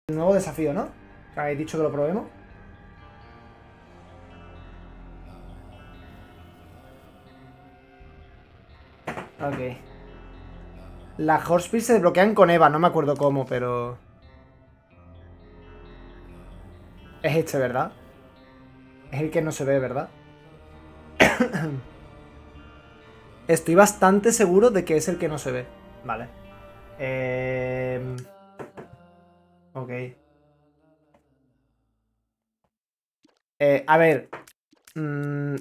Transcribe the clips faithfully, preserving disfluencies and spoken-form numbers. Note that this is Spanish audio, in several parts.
El nuevo desafío, ¿no? Que habéis dicho que lo probemos. Ok. Las Horsepearls se desbloquean con Eva, no me acuerdo cómo, pero... Es este, ¿verdad? Es el que no se ve, ¿verdad? Estoy bastante seguro de que es el que no se ve. Vale. Eh... Ok. Eh, a ver. Mm,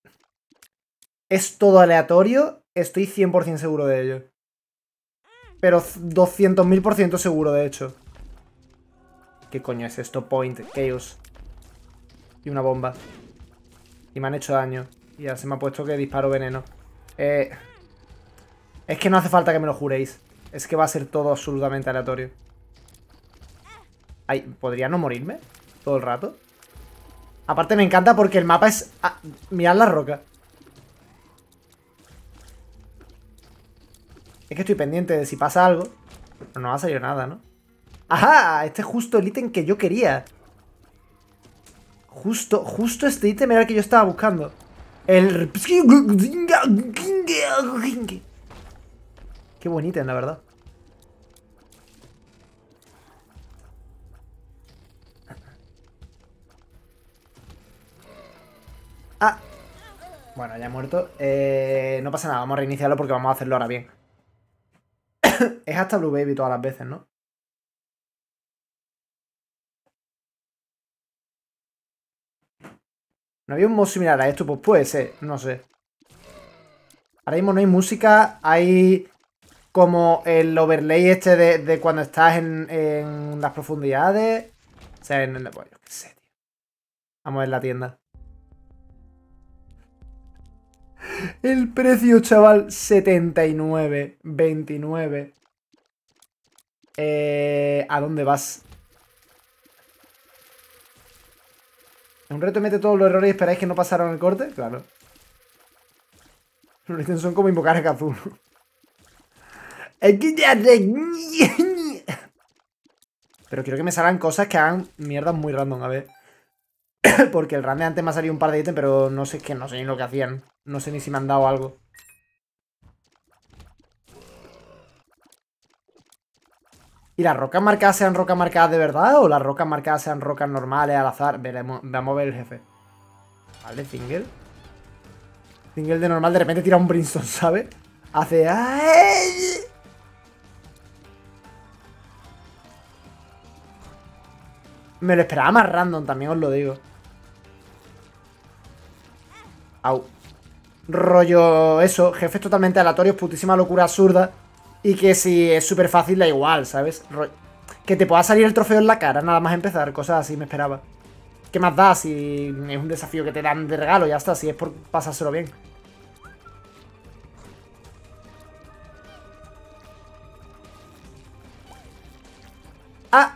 es todo aleatorio. Estoy cien por cien seguro de ello. Pero doscientos mil por ciento seguro, de hecho. ¿Qué coño es esto? Point, Chaos. Y una bomba. Y me han hecho daño. Y ya se me ha puesto que disparo veneno. Eh... Es que no hace falta que me lo juréis. Es que va a ser todo absolutamente aleatorio. Ay, ¿podría no morirme? Todo el rato. Aparte me encanta porque el mapa es... Ah, mirad la roca. Es que estoy pendiente de si pasa algo. Pero no va a salir nada, ¿no? ¡Ajá! Este es justo el ítem que yo quería. Justo, justo este ítem era el que yo estaba buscando. El... Qué buen ítem, la verdad. Ah. Bueno, ya he muerto. Eh, no pasa nada, vamos a reiniciarlo porque vamos a hacerlo ahora bien. Es hasta Blue Baby todas las veces, ¿no? ¿No había un mod similar a esto? Pues puede ser, no sé. Ahora mismo no hay música, hay como el overlay este de, de cuando estás en, en las profundidades. O sea, en el... Bueno, yo qué sé, tío. Vamos a ver la tienda. El precio, chaval, setenta y nueve, veintinueve. Eh, ¿A dónde vas? ¿Un reto mete todos los errores y esperáis que no pasaron el corte? Claro. Los ítems son como invocar a Cthulhu. Pero quiero que me salgan cosas que hagan mierdas muy random, a ver. Porque el run de antes me ha salido un par de ítems, pero no sé qué, no sé ni lo que hacían. No sé ni si me han dado algo. ¿Y las rocas marcadas sean rocas marcadas de verdad? ¿O las rocas marcadas sean rocas normales al azar? Veremos, vamos a ver el jefe. Vale, Fingal. Fingal de normal de repente tira un Brimstone, ¿sabes? Hace... ¡ay! Me lo esperaba más random, también os lo digo. Au. Rollo eso, jefes totalmente aleatorios, putísima locura absurda. Y que si es súper fácil da igual, ¿sabes? Ro que te pueda salir el trofeo en la cara nada más empezar, cosas así me esperaba. ¿Qué más da si es un desafío que te dan de regalo? Ya está, si es por pasárselo bien. ¡Ah!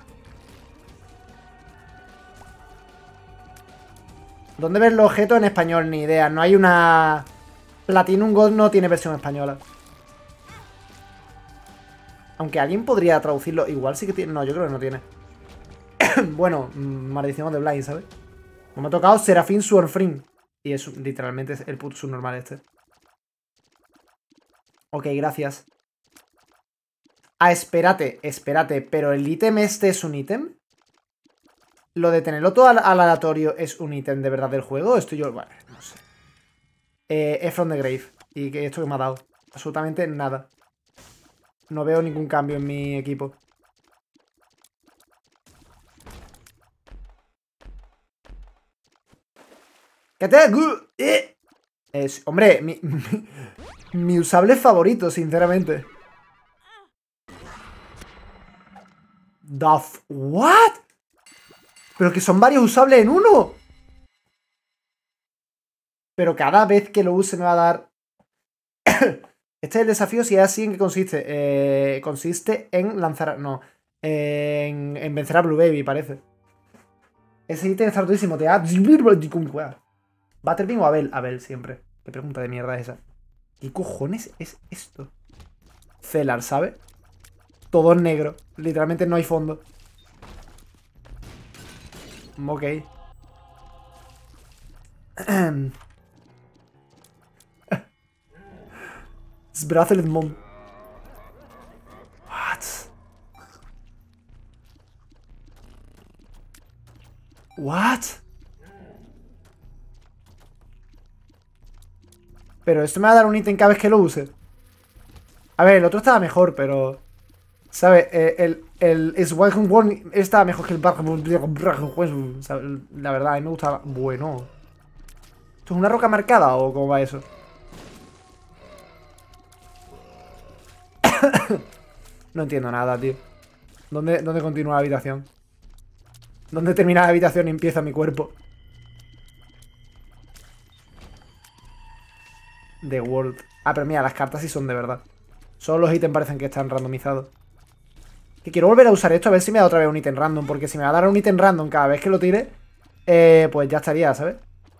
¿Dónde ves los objetos en español? Ni idea. No hay una... Platinum Gold no tiene versión española. Aunque alguien podría traducirlo. Igual sí que tiene... No, yo creo que no tiene. Bueno, maldición de Blind, ¿sabes? Me ha tocado Serafín Swornfring. Y es literalmente el puto subnormal este. Ok, gracias. Ah, espérate, espérate. ¿Pero el ítem este es un ítem? ¿Lo de tenerlo todo al, al aleatorio es un ítem de verdad del juego? Esto yo... Bueno, no sé. Eh, es From the Grave. ¿Y que esto que me ha dado? Absolutamente nada. No veo ningún cambio en mi equipo. ¿Qué te...? Eh. Es, hombre, mi, mi, mi usable favorito, sinceramente. Duff. ¿What? Pero que son varios usables en uno. Pero cada vez que lo use me va a dar... Este es el desafío, si es así, ¿en qué consiste? Eh, consiste en lanzar... No. Eh, en, en vencer a Blue Baby, parece. Ese ítem está rotísimo. Te da... ¿Butterbean o Abel? Abel, siempre. ¿Qué pregunta de mierda es esa? ¿Qué cojones es esto? Celar, ¿sabe? Todo en negro. Literalmente no hay fondo. Ok. Es Bracelet Mom. What? What? Pero esto me va a dar un ítem cada vez que lo use. A ver, el otro estaba mejor, pero... ¿Sabes? Eh, el... El... Es One estaba mejor que el... La verdad, a mí me gustaba... Bueno... ¿Esto es una roca marcada o cómo va eso? No entiendo nada, tío. ¿Dónde, dónde continúa la habitación? ¿Dónde termina la habitación y empieza mi cuerpo? The World. Ah, pero mira, las cartas sí son de verdad. Solo los ítems parecen que están randomizados. Que quiero volver a usar esto a ver si me da otra vez un ítem random. Porque si me va a dar un ítem random cada vez que lo tire, eh, pues ya estaría, ¿sabes?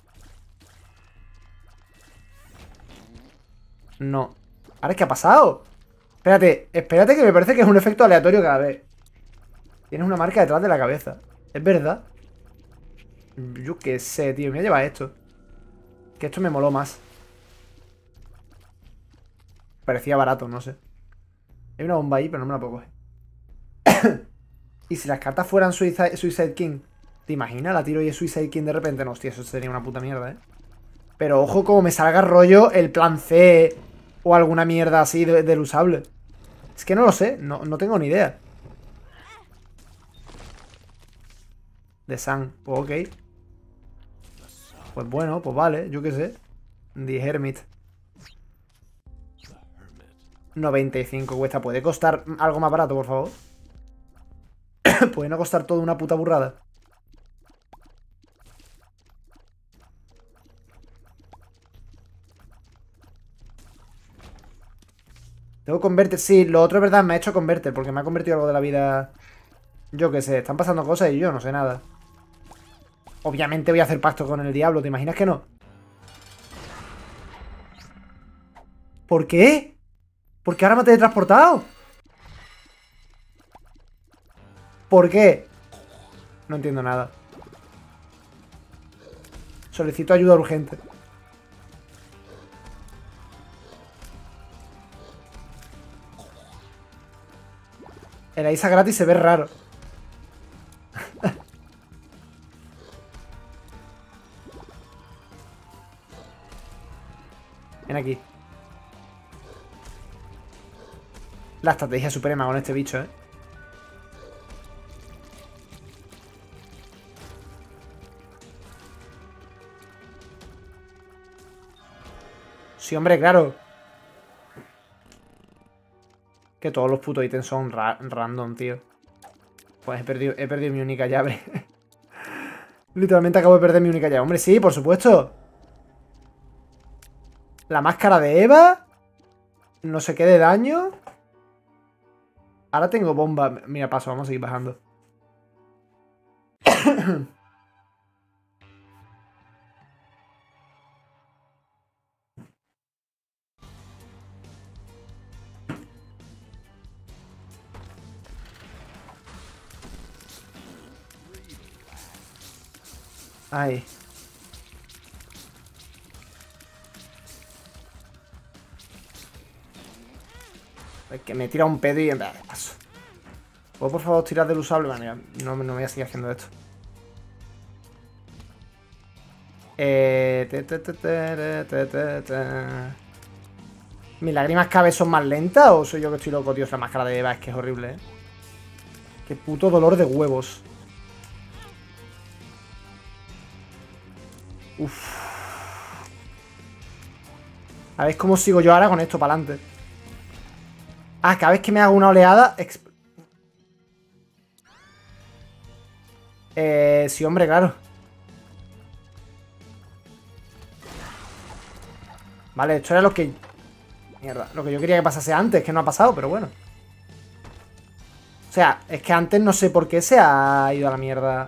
No. ¿Ahora qué ha pasado? Espérate, espérate que me parece que es un efecto aleatorio cada vez. Tienes una marca detrás de la cabeza. ¿Es verdad? Yo qué sé, tío. Me voy a llevar esto. Que esto me moló más. Parecía barato, no sé. Hay una bomba ahí, pero no me la puedo coger. ¿Y si las cartas fueran Suicide, Suicide King? ¿Te imaginas? La tiro y es Suicide King de repente. No, hostia, eso sería una puta mierda, ¿eh? Pero ojo, como me salga rollo el plan C o alguna mierda así de, del usable. Es que no lo sé, no, no tengo ni idea. De Sun, pues ok. Pues bueno, pues vale, yo qué sé. The Hermit. noventa y cinco cuesta. ¿Puede costar algo más barato, por favor? Puede no costar todo una puta burrada. Tengo converter. Sí, lo otro es verdad, me ha hecho converter. Porque me ha convertido algo de la vida. Yo qué sé, están pasando cosas y yo no sé nada. Obviamente voy a hacer pacto con el diablo, ¿te imaginas que no? ¿Por qué? ¿Por qué ahora me he teletransportado? ¿Por qué? No entiendo nada. Solicito ayuda urgente. En la isla gratis se ve raro. Ven aquí. La estrategia suprema con este bicho, ¿eh? Sí, hombre, claro. Que todos los putos ítems son ra random, tío. Pues he perdido, he perdido mi única llave. Literalmente acabo de perder mi única llave. Hombre, sí, por supuesto. La máscara de Eva. No sé qué de daño. Ahora tengo bomba. Mira, paso, vamos a seguir bajando. Ay. Es que me tira un pedo y... Paso. ¿Puedo por favor tirar del usable? Bueno, no, no voy a seguir haciendo esto. Eh... Te, te, te, te, te, te, te. ¿Mis lágrimas cada vez son más lentas o soy yo que estoy loco, tío? Esa máscara de Eva es que es horrible, ¿eh? Qué puto dolor de huevos. Uff. A ver cómo sigo yo ahora con esto para adelante. Ah, cada vez que me hago una oleada... Eh, sí, hombre, claro. Vale, esto era lo que... Mierda, lo que yo quería que pasase antes, que no ha pasado, pero bueno. O sea, es que antes no sé por qué se ha ido a la mierda.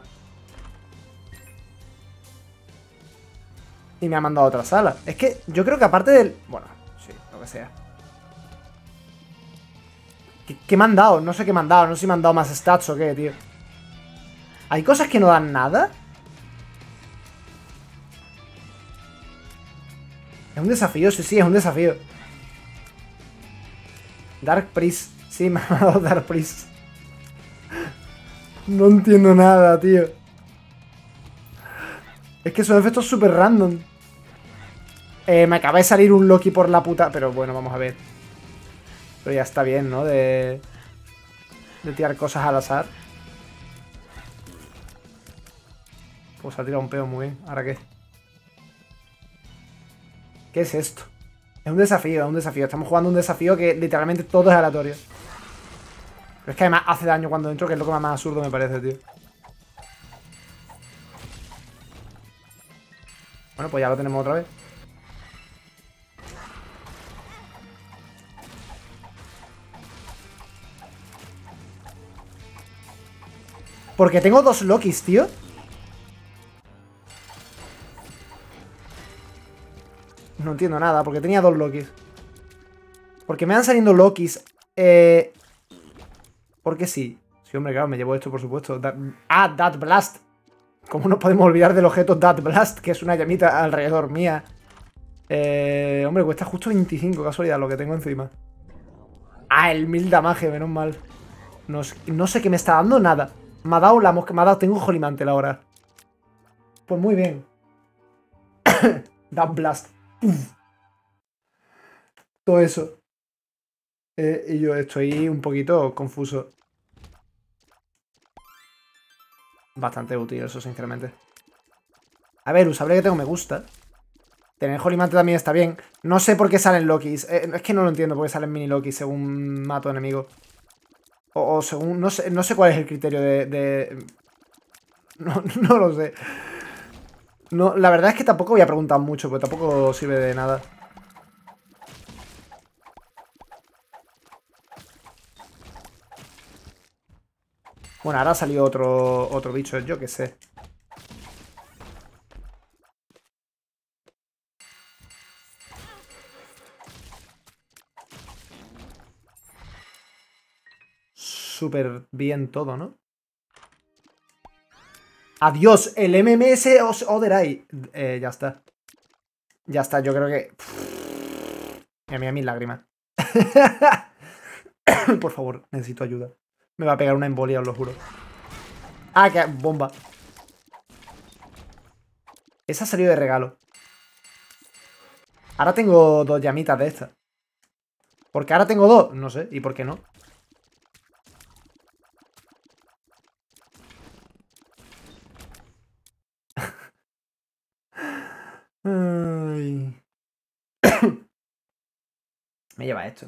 Y me ha mandado a otra sala. Es que yo creo que aparte del... Bueno, sí, lo que sea. ¿Qué, qué me han dado? No sé qué me han dado. No sé si me han dado más stats o qué, tío. ¿Hay cosas que no dan nada? Es un desafío, sí, sí, es un desafío. Dark Priest. Sí, me ha dado Dark Priest. No entiendo nada, tío. Es que son efectos súper random. Eh, me acaba de salir un Loki por la puta... Pero bueno, vamos a ver. Pero ya está bien, ¿no? De... De tirar cosas al azar. Pues ha tirado un peo muy bien. ¿Ahora qué? ¿Qué es esto? Es un desafío, es un desafío. Estamos jugando un desafío que literalmente todo es aleatorio. Pero es que además hace daño cuando entro, que es lo que más absurdo me parece, tío. Bueno, pues ya lo tenemos otra vez. Porque tengo dos Lokis, tío. No entiendo nada, porque tenía dos Lokis. Porque me van saliendo Lokis. Eh... Porque sí. Sí, hombre, claro, me llevo esto, por supuesto. Da... Ah, That Blast. ¿Cómo nos podemos olvidar del objeto That Blast? Que es una llamita alrededor mía. Eh... Hombre, cuesta justo veinticinco, casualidad, lo que tengo encima. Ah, el mil damage, menos mal. No, no sé qué me está dando, nada. Me ha dado la mosca, me ha dado, tengo Holy Mantle ahora. Pues muy bien. That Blast. Uf. Todo eso. Eh, y yo estoy un poquito confuso. Bastante útil eso, sinceramente. A ver, usable que tengo me gusta. Tener Holy Mantle también está bien. No sé por qué salen Lokis. Eh, es que no lo entiendo por qué salen mini Lokis según mato enemigos. O, o según... No sé, no sé cuál es el criterio de... de... No, no lo sé. No, la verdad es que tampoco voy a preguntar mucho, porque tampoco sirve de nada. Bueno, ahora ha salido otro, otro bicho, yo qué sé. Súper bien todo, ¿no? Adiós, el M M S Oderai. Eh, ya está. Ya está, yo creo que... Mira, mira mis lágrimas. Por favor, necesito ayuda. Me va a pegar una embolia, os lo juro. Ah, que bomba. Esa ha salido de regalo. Ahora tengo dos llamitas de estas. ¿Por qué ahora tengo dos? No sé. ¿Y por qué no? Ay. Me lleva esto.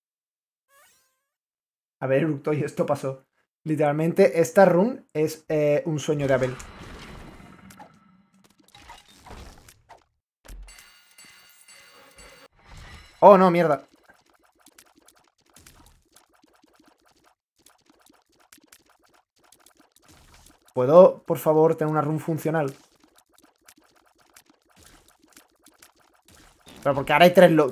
A ver, Uruktoy, esto pasó. Literalmente, esta run es eh, un sueño de Abel. Oh, no, mierda. ¿Puedo, por favor, tener una run funcional? Pero porque ahora hay tres lo...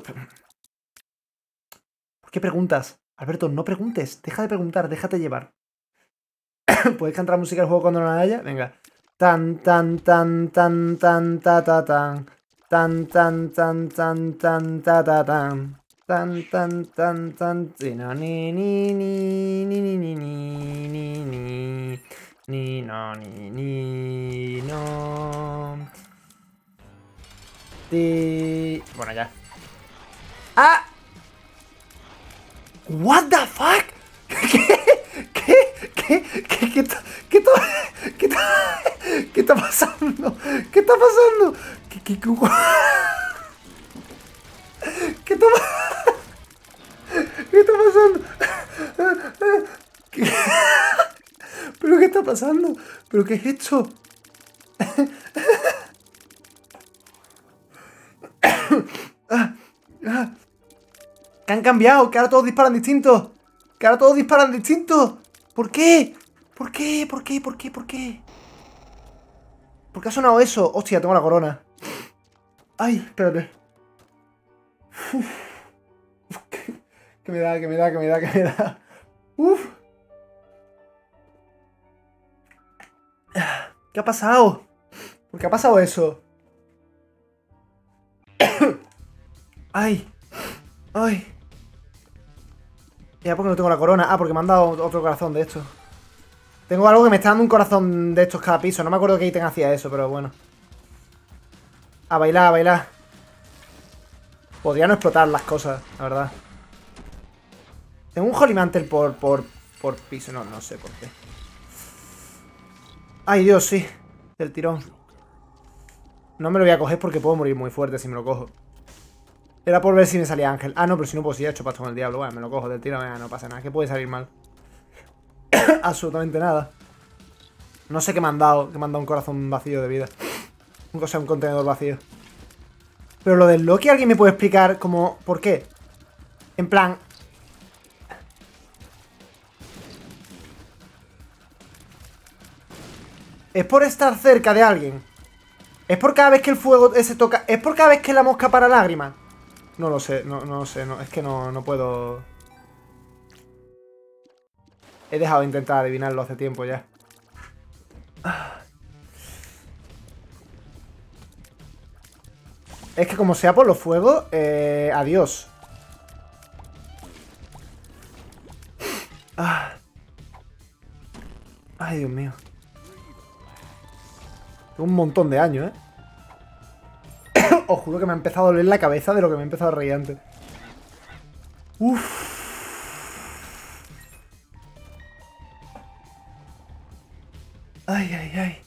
¿Por qué preguntas? Alberto, no preguntes. Deja de preguntar, déjate llevar. ¿Puedes cantar música del juego cuando no la haya? Venga. Tan, tan, tan, tan, tan, ta, ta, tan. Tan, tan, tan, tan, tan, ta, ta, tan. Tan, tan, tan, tan, no, ni, ni, ni, ni, ni, ni, ni, ni, ni, ni, no, ni, ni, no. Ti... Bueno, ya. ¡Ah! ¿What the fuck? ¿Qué? ¿Qué? ¿Qué? ¿Qué? ¿Qué está, qué está, qué está, qué está pasando? ¿Qué está pasando? ¿Qué, qué, qué, qué está, qué está pasando? ¿Qué? ¿Pero qué está pasando? ¿Pero qué es esto? Que han cambiado, que ahora todos disparan distintos. Que ahora todos disparan distintos. ¿Por qué? ¿Por qué? ¿Por qué? ¿Por qué? ¿Por qué? ¿Por qué ha sonado eso? Hostia, tengo la corona. Ay, espérate. Uf. Uf, que, que me da, que me da, que me da, que me da. Uf. ¿Qué ha pasado? ¿Por qué ha pasado eso? ¡Ay! ¡Ay! Ya, porque no tengo la corona. Ah, porque me han dado otro corazón de estos. Tengo algo que me está dando un corazón de estos cada piso. No me acuerdo qué ítem hacía eso, pero bueno. A bailar, a bailar. Podría no explotar las cosas, la verdad. Tengo un Holy Mantle por, por, por piso. No, no sé por qué. Ay, Dios, sí. Del tirón. No me lo voy a coger porque puedo morir muy fuerte si me lo cojo. Era por ver si me salía Ángel. Ah, no, pero si no, pues ya he hecho pacto con el diablo. Bueno, me lo cojo del tirón. Venga, no pasa nada. ¿Qué puede salir mal? Absolutamente nada. No sé qué me han dado. Que me han dado un corazón vacío de vida. O sea, un contenedor vacío. Pero lo del Loki, ¿alguien me puede explicar como por qué? En plan... ¿Es por estar cerca de alguien? ¿Es por cada vez que el fuego ese toca? ¿Es por cada vez que la mosca para lágrimas? No lo sé, no, no lo sé, no, es que no, no puedo... He dejado de intentar adivinarlo hace tiempo ya. Es que como sea por los fuegos, eh, adiós. Ay, Dios mío. Tengo un montón de años, ¿eh? Os juro que me ha empezado a doler la cabeza de lo que me ha empezado a reír antes. Uff. Ay, ay, ay.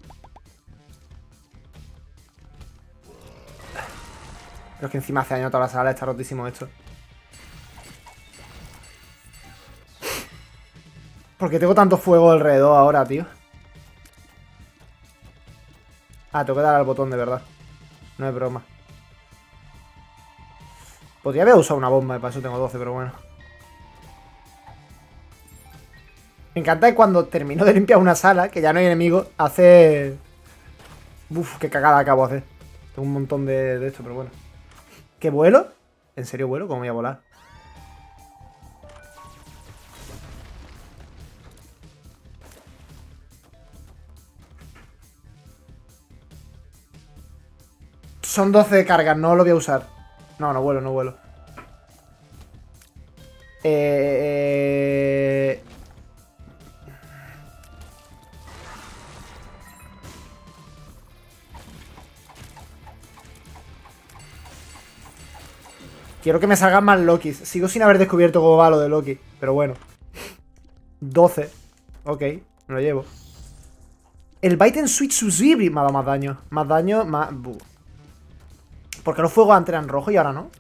Pero es que encima hace años toda la sala está rotísimo esto. ¿Por qué tengo tanto fuego alrededor ahora, tío? Ah, tengo que dar al botón de verdad. No es broma. Podría haber usado una bomba, para eso tengo doce, pero bueno. Me encanta que cuando termino de limpiar una sala, que ya no hay enemigos, hace... Uf, qué cagada acabo de hacer. Tengo un montón de, de esto, pero bueno. ¿Qué vuelo? ¿En serio vuelo? ¿Cómo voy a volar? Son doce de carga, no lo voy a usar. No, no vuelo, no vuelo. Eh... Quiero que me salgan más Lokis. Sigo sin haber descubierto cómo va lo de Loki, pero bueno. doce. Ok, me lo llevo. El Bite and Switch Susibri me ha dado más daño. Más daño, más... Buh. ¿Por qué los fuegos antes eran rojos y ahora no?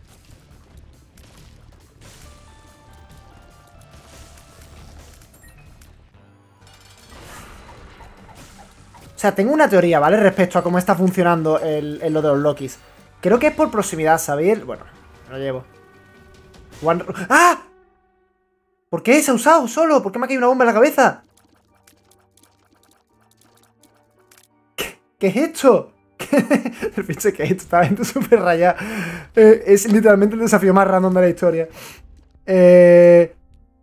O sea, tengo una teoría, ¿vale? Respecto a cómo está funcionando el, el lo de los Lokis. Creo que es por proximidad, ¿sabéis? Bueno, me lo llevo. One... ¡Ah! ¿Por qué se ha usado solo? ¿Por qué me ha caído una bomba en la cabeza? ¿Qué, ¿Qué es esto? El pinche que es totalmente súper rayado. Eh, es literalmente el desafío más random de la historia. Eh...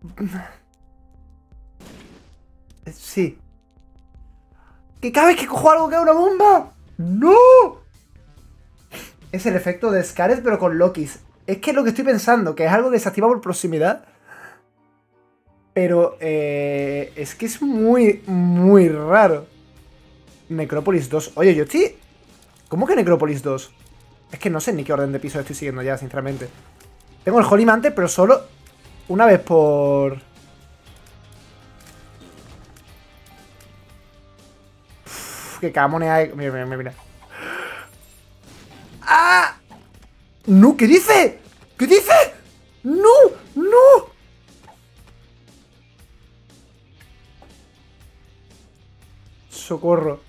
Sí. ¿Que cada vez que cojo algo cae una bomba? ¡No! Es el efecto de Scaret pero con Lokis. Es que es lo que estoy pensando, que es algo desactiva por proximidad. Pero eh, es que es muy, muy raro. Necrópolis dos. Oye, yo estoy... ¿Cómo que Necrópolis dos? Es que no sé ni qué orden de piso estoy siguiendo ya, sinceramente. Tengo el Holy Mantle, pero solo una vez por... Uf, que cada moneda hay... Mira, mira, mira. ¡Ah! ¡No! ¿Qué dice? ¿Qué dice? ¡No! ¡No! Socorro.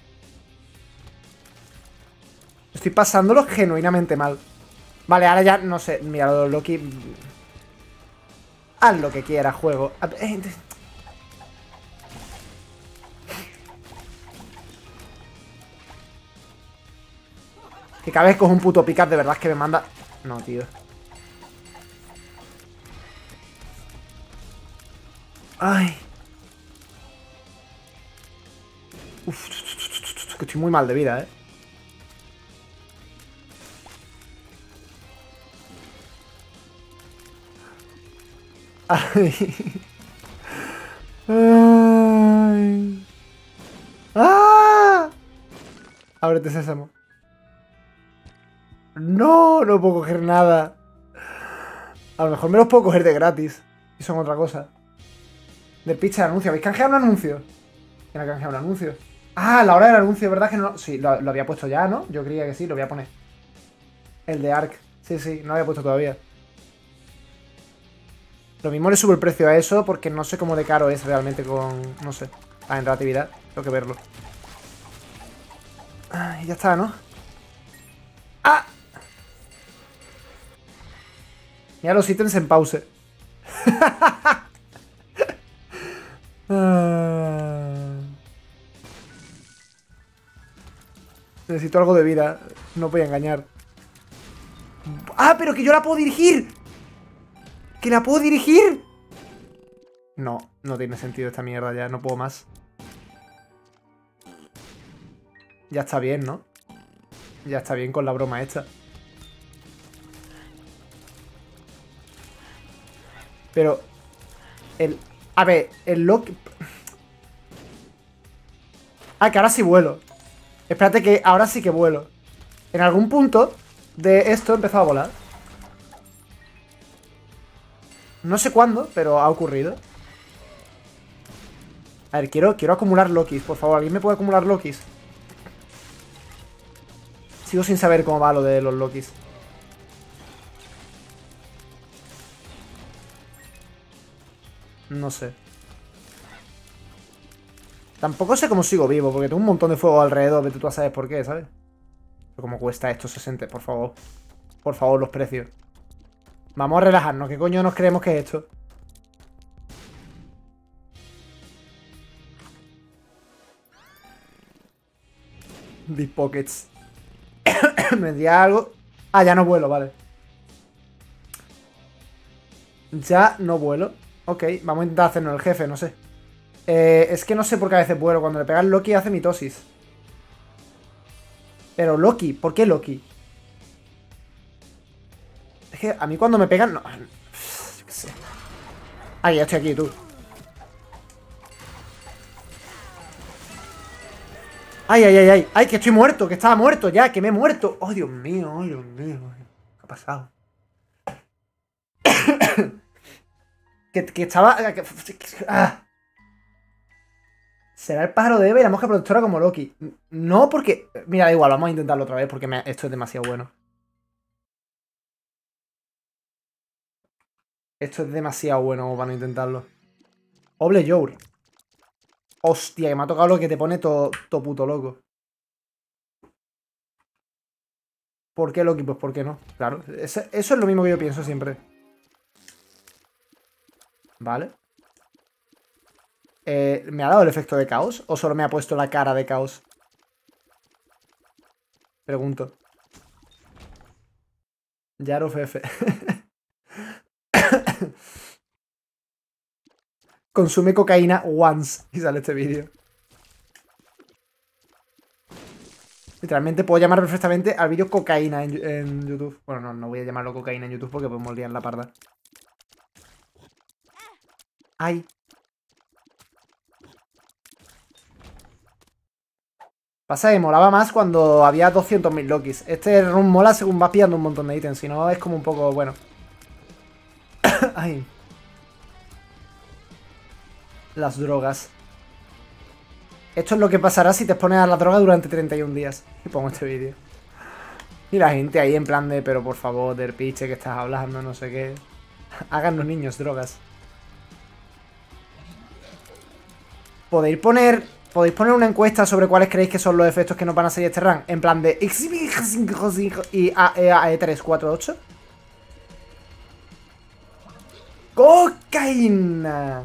Estoy pasándolo genuinamente mal. Vale, ahora ya, no sé. Mira, lo de Loki... Haz lo que quieras, juego. Que cada vez cojo un puto picar, de verdad es que me manda... No, tío. Ay. Uf. que estoy muy mal de vida, ¿eh? Ay. Ay. ¡Ah! Ábrete, sésamo. No, no puedo coger nada. A lo mejor me los puedo coger de gratis. Y son otra cosa. Del pitch de anuncio. ¿Habéis canjeado un anuncio? ¿Quién ha canjeado un anuncio? Ah, la hora del anuncio, ¿verdad que no? Sí, lo, lo había puesto ya, ¿no? Yo creía que sí, lo voy a poner. El de Ark. Sí, sí, no lo había puesto todavía. Lo mismo le subo el precio a eso porque no sé cómo de caro es realmente con... No sé. Ah, en relatividad. Tengo que verlo. Ah, y ya está, ¿no? ¡Ah! Mira los ítems en pause. ah... Necesito algo de vida. No voy a engañar. ¡Ah, pero que yo la puedo dirigir! ¡Que la puedo dirigir! No, no tiene sentido esta mierda ya. No puedo más. Ya está bien, ¿no? Ya está bien con la broma esta. Pero... El... A ver, el Loki... Ah, que ahora sí vuelo. Espérate que ahora sí que vuelo. En algún punto de esto he empezado a volar. No sé cuándo, pero ha ocurrido. A ver, quiero, quiero acumular Lokis, por favor. ¿Alguien me puede acumular Lokis? Sigo sin saber cómo va lo de los Lokis. No sé. Tampoco sé cómo sigo vivo, porque tengo un montón de fuego alrededor. Vete tú a saber por qué, ¿sabes? Pero cómo cuesta esto sesenta, por favor. Por favor, los precios. Vamos a relajarnos. ¿Qué coño nos creemos que es esto? Deep Pockets. Me di algo. Ah, ya no vuelo, vale. Ya no vuelo. Ok, vamos a intentar hacernos el jefe, no sé. Eh, es que no sé por qué a veces vuelo. Cuando le pegas Loki hace mitosis. Pero Loki, ¿por qué Loki? Es que a mí cuando me pegan... No, yo qué sé. Ah, ya estoy aquí, tú. Ay, ay, ay, ay. Ay, que estoy muerto, que estaba muerto ya, que me he muerto. Oh, Dios mío, oh, Dios mío. ¿Qué ha pasado? que, que estaba... Que, ah. ¿Será el pájaro de Eva y la mosca protectora como Loki? No, porque... Mira, da igual, vamos a intentarlo otra vez porque me... esto es demasiado bueno. Esto es demasiado bueno para no intentarlo. Oble Jour. Hostia, que me ha tocado lo que te pone todo to puto loco. ¿Por qué Loki? Pues ¿por qué no? Claro, eso, eso es lo mismo que yo pienso siempre. Vale. Eh, ¿Me ha dado el efecto de caos? ¿O solo me ha puesto la cara de caos? Pregunto. Yaruf F. Consume cocaína once. Y sale este vídeo. Literalmente puedo llamar perfectamente al vídeo cocaína en, en YouTube. Bueno, no, no voy a llamarlo cocaína en YouTube porque podemos liar la parda. ¡Ay! Pasa que molaba más cuando había doscientos mil Lokis. Este run mola según vas pillando un montón de ítems. Si no, es como un poco... bueno. ¡Ay! Las drogas. Esto es lo que pasará si te expones a la droga durante treinta y un días. Y pongo este vídeo. Y la gente ahí en plan de, pero por favor, del piche que estás hablando, no sé qué. Hagan los niños drogas. Podéis poner... Podéis poner una encuesta sobre cuáles creéis que son los efectos que nos van a salir este run. En plan de... Y A E tres cuatro ocho. ¡Cocaína!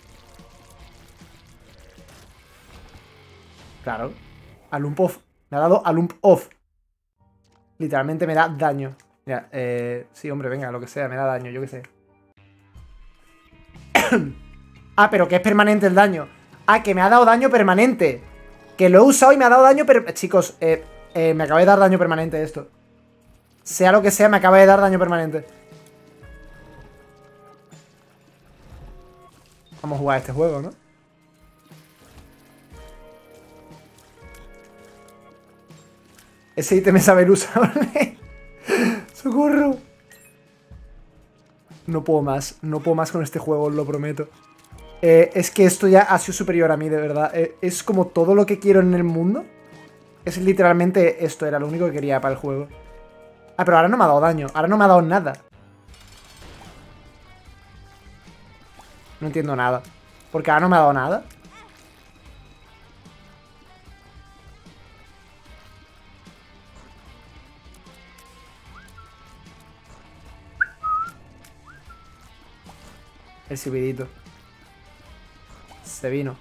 Claro. Alump off. Me ha dado Alump off. Literalmente me da daño. Mira, eh... sí, hombre, venga, lo que sea, me da daño, yo qué sé. Ah, pero que es permanente el daño. Ah, que me ha dado daño permanente. Que lo he usado y me ha dado daño, pero... Chicos, eh, eh, me acaba de dar daño permanente esto. Sea lo que sea, me acaba de dar daño permanente. Vamos a jugar este juego, ¿no? Ese ítem es saber usable. ¡Socorro! No puedo más. No puedo más con este juego, os lo prometo. Eh, es que esto ya ha sido superior a mí, de verdad. Eh, es como todo lo que quiero en el mundo. Es literalmente esto, era lo único que quería para el juego. Ah, pero ahora no me ha dado daño. Ahora no me ha dado nada. No entiendo nada. Porque ahora no me ha dado nada. El silbidito. Se vino.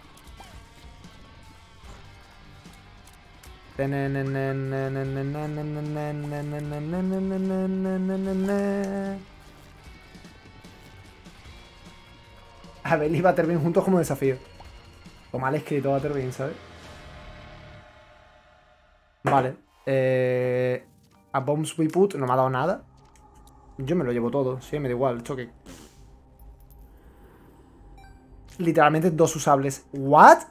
Abel y Butterbean juntos como desafío. O mal escrito Butterbean, ¿sabes? Vale. Eh, a Bombs We Put no me ha dado nada. Yo me lo llevo todo. Sí, me da igual. Choque. Literalmente dos usables. ¿What?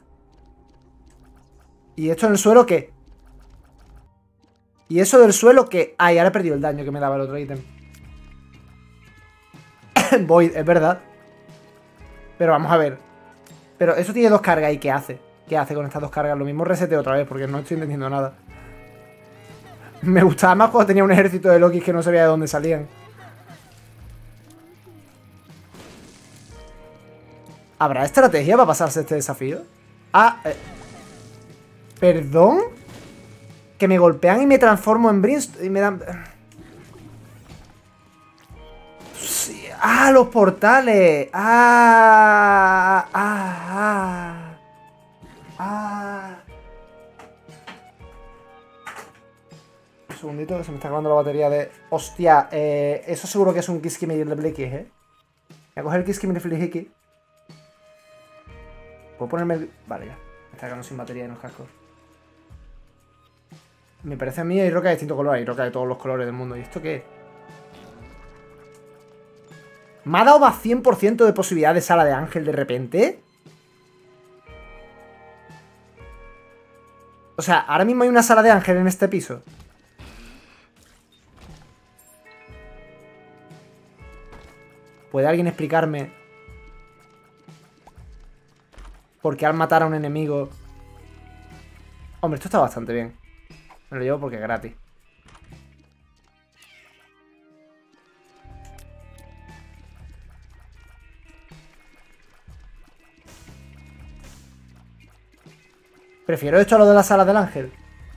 ¿Y esto en el suelo qué? ¿Y eso del suelo qué? Ay, ahora he perdido el daño que me daba el otro ítem. Void, es verdad. Pero vamos a ver. Pero eso tiene dos cargas. ¿Y qué hace? ¿Qué hace con estas dos cargas? Lo mismo reseteo otra vez porque no estoy entendiendo nada. Me gustaba más cuando tenía un ejército de Loki que no sabía de dónde salían. ¿Habrá estrategia para pasarse este desafío? Ah, eh. ¿Perdón? Que me golpean y me transformo en Brimstone y me dan... Sí. ¡Ah, los portales! ¡Ah! ¡Ah! ¡Ah! ¡Ah! Un segundito que se me está acabando la batería de... Hostia, eh, eso seguro que es un Kiskimi de Bliki, ¿eh? Voy a coger el Kiskimi de Flijiki. ¿Puedo ponerme el...? Vale, ya. Me está quedando sin batería en los cascos. Me parece a mí hay roca de distinto color. Hay roca de todos los colores del mundo. ¿Y esto qué es? ¿Me ha dado más cien por ciento de posibilidad de sala de ángel de repente? O sea, ahora mismo hay una sala de ángel en este piso. ¿Puede alguien explicarme por qué al matar a un enemigo... Hombre, esto está bastante bien. Me lo llevo porque es gratis. Prefiero esto a lo de la sala del ángel.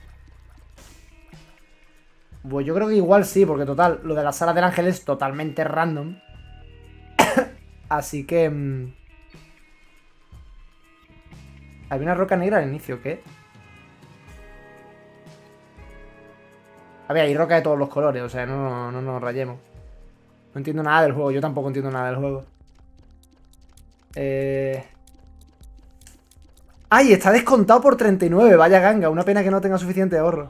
Pues yo creo que igual sí, porque total, lo de la sala del ángel es totalmente random. Así que... Mmm... Había una roca negra al inicio, ¿qué? A ver, hay roca de todos los colores, o sea, no, no, no nos rayemos. No entiendo nada del juego, yo tampoco entiendo nada del juego. Eh... ¡Ay! Está descontado por treinta y nueve, vaya ganga, una pena que no tenga suficiente ahorro.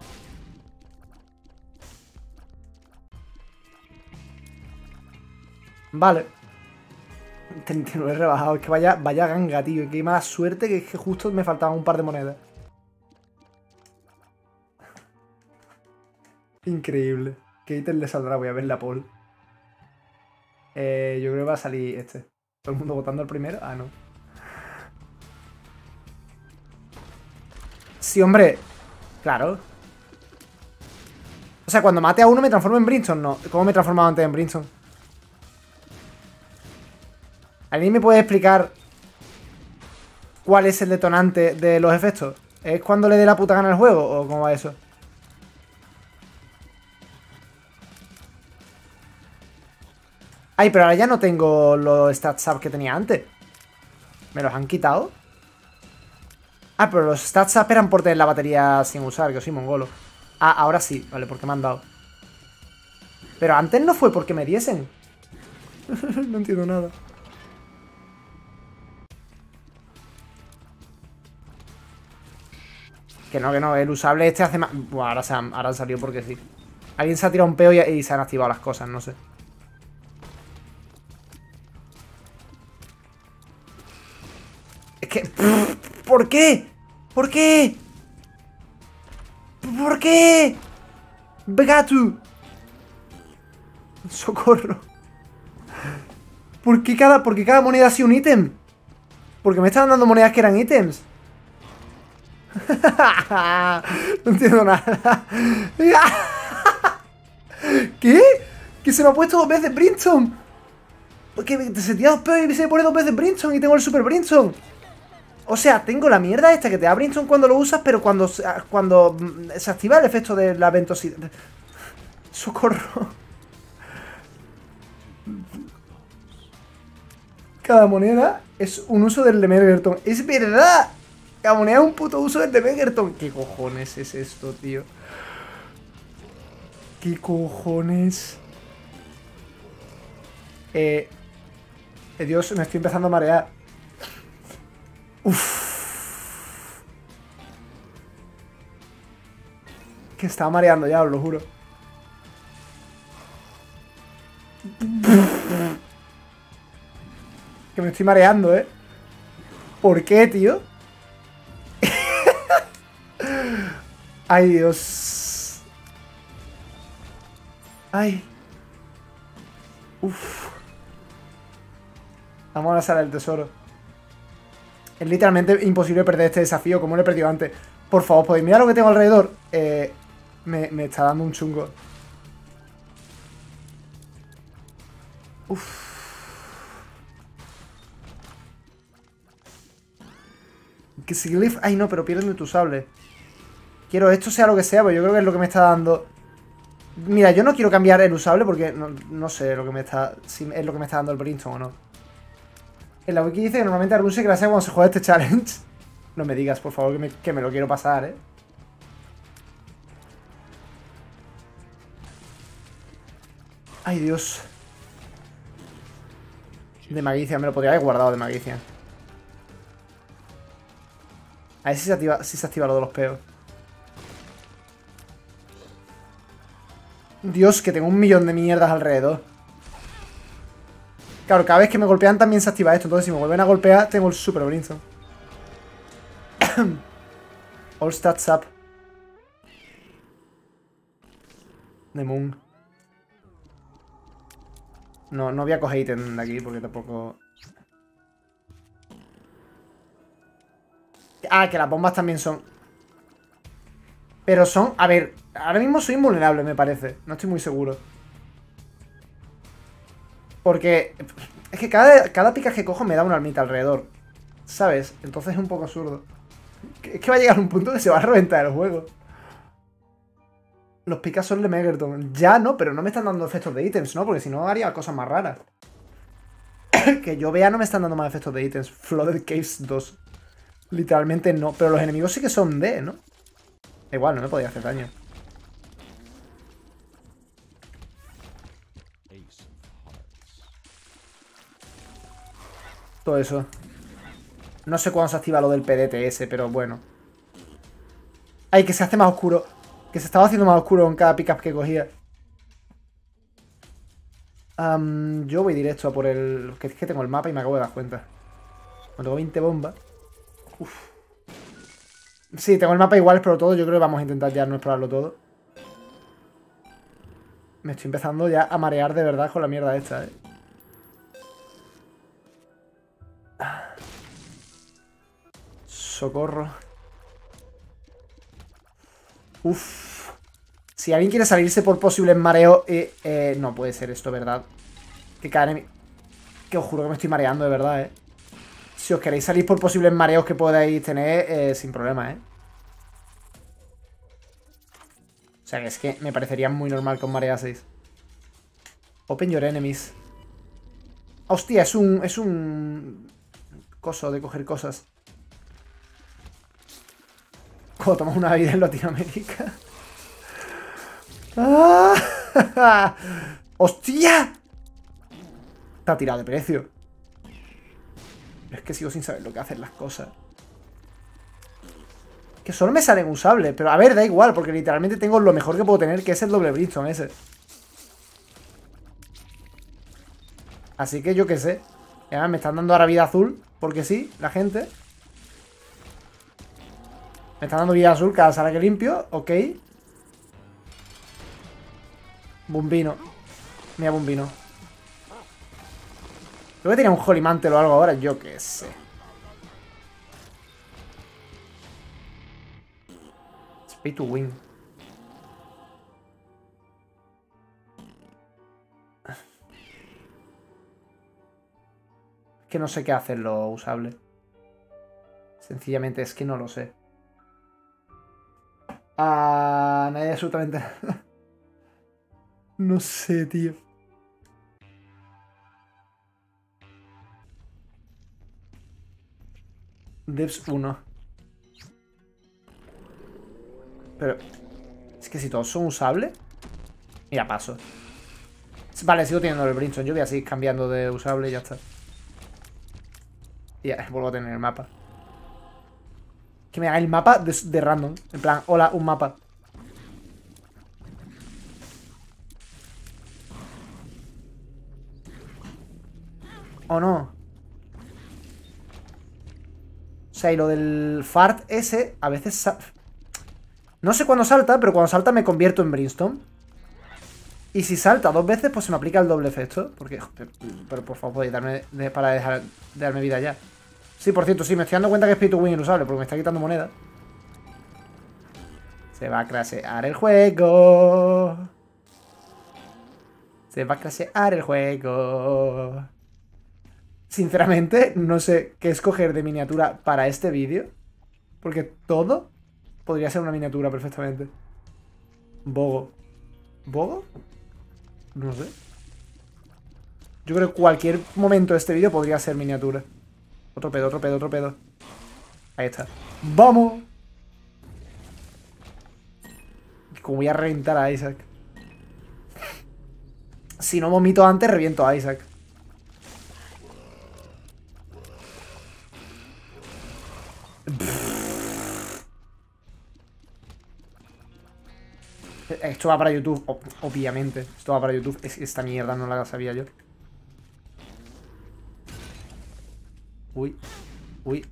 Vale. treinta y nueve rebajado, es que vaya, vaya ganga, tío. Qué mala suerte que es que justo me faltaban un par de monedas. Increíble. ¿Qué ítem le saldrá? Voy a ver la poll. Eh, yo creo que va a salir este. ¿Todo el mundo votando al primero? Ah, no. Sí, hombre. Claro. O sea, cuando mate a uno me transformo en Brimstone, ¿no? ¿Cómo me he transformado antes en Brimstone? ¿Alguien me puede explicar cuál es el detonante de los efectos? ¿Es cuando le dé la puta gana al juego o cómo va eso? Ay, pero ahora ya no tengo los stats up que tenía antes. ¿Me los han quitado? Ah, pero los stats up eran por tener la batería sin usar, que soy mongolo. Ah, ahora sí, vale, porque me han dado. Pero antes no fue porque me diesen. No entiendo nada. Que no, que no, el usable este hace más... Buah, ahora, se han, ahora han salido porque sí. Alguien se ha tirado un peo y, y se han activado las cosas, no sé. Es que... ¿Por qué? ¿Por qué? ¿Por qué? Begatu. Socorro. ¿Por qué cada, por qué cada moneda ha sido un ítem? Porque me estaban dando monedas que eran ítems. No entiendo nada. ¿Qué? Que se me ha puesto dos veces Brimstone. Porque se tira dos peos y se me pone dos veces Brimstone y tengo el Super Brimstone. O sea, tengo la mierda esta que te da Brimstone cuando lo usas, pero cuando, cuando se activa el efecto de la ventosidad. Socorro. Cada moneda es un uso del de Megerton. ¡Es verdad! Cada moneda es un puto uso del de Megerton. ¿Qué cojones es esto, tío? ¿Qué cojones? Eh... eh Dios, me estoy empezando a marear. Uff. Que estaba mareando ya, os lo juro. Que me estoy mareando, ¿eh? ¿Por qué, tío? Ay, Dios. Ay. Uf. Vamos a la sala del tesoro. Es literalmente imposible perder este desafío como lo he perdido antes. Por favor, podéis mirar lo que tengo alrededor. Eh, me, me está dando un chungo. Uf. Que si Glyph... Ay, no, pero pierden de tu sable. Quiero esto sea lo que sea, pues yo creo que es lo que me está dando... Mira, yo no quiero cambiar el usable porque no, no sé lo que me está... si es lo que me está dando el Brimstone o no. En la wiki dice que normalmente a Rune se gracia cuando se juega este challenge. No me digas, por favor, que me, que me lo quiero pasar, ¿eh? Ay, Dios. De Magicia, me lo podría haber guardado de Magicia. A ver si se activa, si se activa lo de los peos. Dios, que tengo un millón de mierdas alrededor. Claro, cada vez que me golpean también se activa esto. Entonces si me vuelven a golpear, tengo el Super Brimstone. All stats up. The Moon. No, no voy a coger ítem de aquí porque tampoco... Ah, que las bombas también son... Pero son... A ver, ahora mismo soy invulnerable, me parece. No estoy muy seguro. Porque... Es que cada, cada pica que cojo me da una almita alrededor. ¿Sabes? Entonces es un poco absurdo. Es que va a llegar un punto que se va a reventar el juego. Los picas son de Megerton. Ya no, pero no me están dando efectos de ítems, ¿no? Porque si no haría cosas más raras. Que yo vea no me están dando más efectos de ítems. Flooded Caves dos. Literalmente no. Pero los enemigos sí que son de, ¿no? Igual, no me podía hacer daño. Todo eso. No sé cuándo se activa lo del P D T S, pero bueno. Ay, que se hace más oscuro. Que se estaba haciendo más oscuro con cada pickup que cogía. Um, yo voy directo a por el... Que es que tengo el mapa y me acabo de dar cuenta. Cuando tengo veinte bombas. Uf. Sí, tengo el mapa igual, pero todo. Yo creo que vamos a intentar ya no explorarlo todo. Me estoy empezando ya a marear de verdad con la mierda esta, eh. Socorro. Uf. Si alguien quiere salirse por posibles mareos... Eh, eh, no puede ser esto, ¿verdad? Que cada enemigo... Que os juro que me estoy mareando, de verdad, ¿eh? Si os queréis salir por posibles mareos que podáis tener, eh, sin problema, ¿eh? O sea, que es que me parecería muy normal que os mareaseis. Open your enemies. Hostia, es un... Es un... coso de coger cosas. Cuando tomas una vida en Latinoamérica. ¡Ah! ¡Hostia! Está tirado de precio. Es que sigo sin saber lo que hacen las cosas. Que solo me salen usables. Pero a ver, da igual, porque literalmente tengo lo mejor que puedo tener, que es el doble Brimstone ese. Así que yo qué sé. Y además me están dando ahora vida azul, porque sí, la gente. Me están dando vida azul cada sala que limpio, ok. Bombino. Mira, bombino. Creo que tenía un Holy Mantle o algo ahora, yo qué sé. Pay to win. Es que no sé qué hacerlo usable. Sencillamente es que no lo sé. Ah, nadie absolutamente nada. No sé, tío. Devs uno. Pero... es que si todos son usables... Mira, paso. Vale, sigo teniendo el Brimstone. Yo voy a seguir cambiando de usable y ya está. Y ya, vuelvo a tener el mapa. Que me haga el mapa de, de random. En plan, hola, un mapa. ¿O no? O sea, y lo del fart ese, a veces... Sa no sé cuándo salta, pero cuando salta me convierto en Brimstone. Y si salta dos veces, pues se me aplica el doble efecto. Porque, pero por favor, podéis darme de, para dejar de darme vida ya. Sí, por cierto, sí, me estoy dando cuenta que es pay to win inusable, porque me está quitando moneda. Se va a crashear el juego. Se va a crashear el juego. Sinceramente, no sé qué escoger de miniatura para este vídeo. Porque todo podría ser una miniatura perfectamente. Bogo. ¿Bogo? No sé. Yo creo que cualquier momento de este vídeo podría ser miniatura. Otro pedo, otro pedo, otro pedo. Ahí está. ¡Vamos! Como voy a reventar a Isaac. Si no vomito antes, reviento a Isaac. Esto va para YouTube, obviamente. Esto va para YouTube. Esta mierda no la sabía yo. Uy. Uy.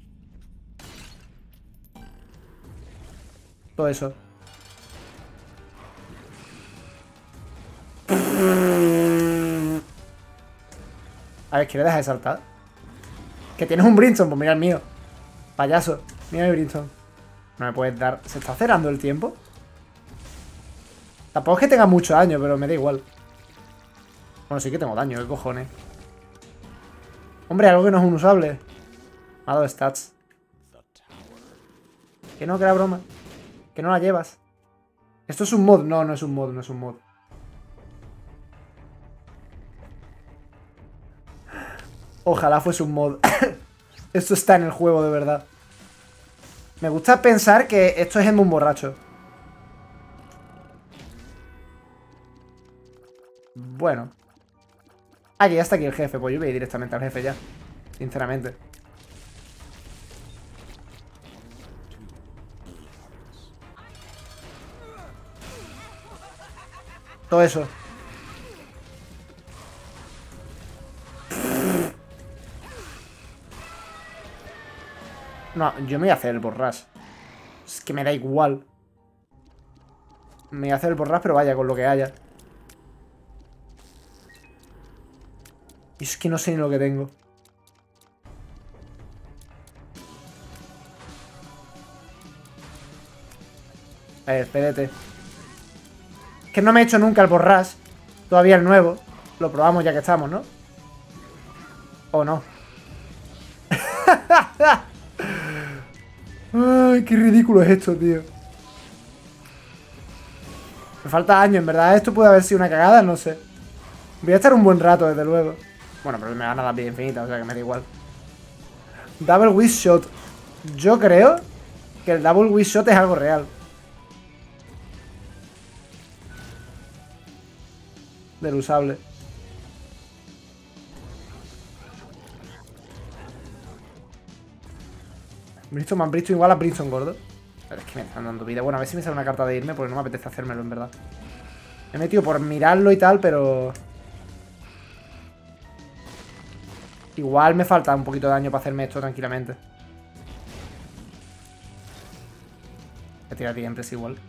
Todo eso. A ver, ¿quieres dejar de saltar? Que tienes un Brimstone, pues mira el mío. Payaso, mira mi Brimstone. No me puedes dar... ¿Se está cerrando el tiempo? Tampoco es que tenga mucho daño, pero me da igual. Bueno, sí que tengo daño, ¿qué cojones? Hombre, algo que no es un usable. Me ha dado stats. Que no, que era broma. Que no la llevas. ¿Esto es un mod? No, no es un mod, no es un mod. Ojalá fuese un mod. Esto está en el juego, de verdad. Me gusta pensar que esto es en un borracho. Bueno. Ah, que ya está aquí el jefe. Pues yo voy a ir directamente al jefe ya. Sinceramente. Todo eso. No, yo me voy a hacer el borras. Es que me da igual. Me voy a hacer el borras, pero vaya, con lo que haya. Y es que no sé ni lo que tengo. A ver, espérate. Que no me he hecho nunca el borras. Todavía el nuevo. Lo probamos ya que estamos, ¿no? ¿O no? Ay, qué ridículo es esto, tío. Me falta años, en verdad. Esto puede haber sido una cagada, no sé. Voy a estar un buen rato, desde luego. Bueno, pero me van a dar vida infinita, o sea que me da igual. Double Wish Shot. Yo creo que el Double Wish Shot es algo real. Del usable. Brimstone más Brimstone igual a Brimstone gordo. Pero es que me están dando vida. Bueno, a ver si me sale una carta de irme, porque no me apetece hacérmelo, en verdad. Me he metido por mirarlo y tal, pero... igual me falta un poquito de daño para hacerme esto tranquilamente. Voy a tirar siempre, es igual.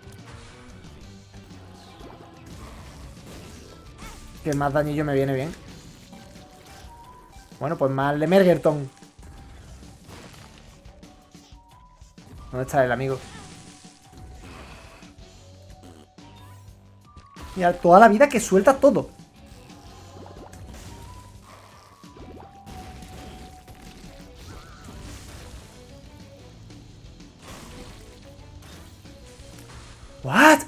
Que el más dañillo me viene bien. Bueno, pues más Lemergerton. ¿Dónde está el amigo? Mira, toda la vida que suelta todo. ¿What?